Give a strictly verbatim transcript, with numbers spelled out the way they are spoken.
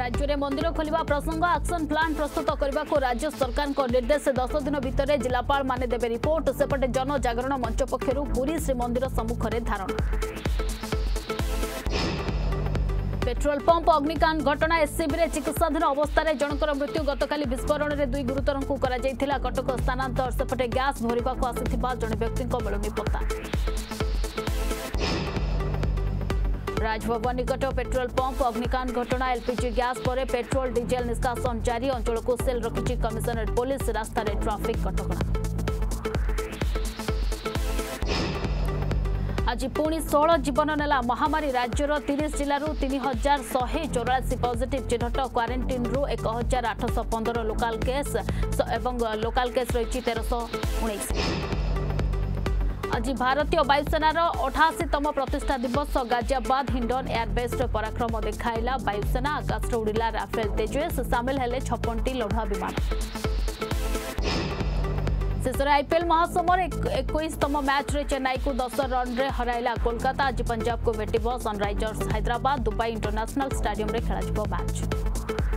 राज्य में मंदिर खोलिबा प्रसंग एक्शन प्लान प्रस्तुत करने को राज्य सरकार को निर्देश दस दिन भितर जिलापाल माने देबे रिपोर्ट सेपटे जनजागरण मंच पक्षर पुरी श्रीमंदिर सम्मुख में धारणा। पेट्रोल पंप अग्निकांड घटना एससीबी रे चिकित्साधीन अवस्था जनकर मृत्यु गतकाली विस्फोरण में दुई गुरुतर को कटक स्थानांतर सेपटे गैस भरवा को आसिथिबा जड़े व्यक्ति मिलुनी पत्ता। राजभवन निकट पेट्रोल पंप अग्निकांड घटना एलपीजी गैस पर पेट्रोल डीजेल निष्कासन जारी अंचल को सेल रखी कमिशनरेट पुलिस रास्ता ट्राफिक कटकणा। आज पुणी सोलह जीवन नेला महामारी राज्यर तीस जिलू तीन हजार शहे चौरासी पॉजिटिव चिन्हट क्वारंटाइन रु एक हजार आठश पंदर लोकाल केस एवं लोकाल केस रही तेरश उन्नीस। आज भारतीय वायुसेनार अठाशीतम प्रतिष्ठा दिवस गाजियाबाद हिंडन एयरबेस पराक्रम देखाइला वायुसेना आकाश उड़िला राफेल तेजस सामिल हेले छप्पन टी लढ़ुआ विमान। शेष आईपीएल महासमर इक्कीसतम मैच रे चेन्नई को दस रन रे हराइला कोलकाता। आज पंजाब को भेटिबो Sunrisers Hyderabad Dubai International stadium रे खेला मैच।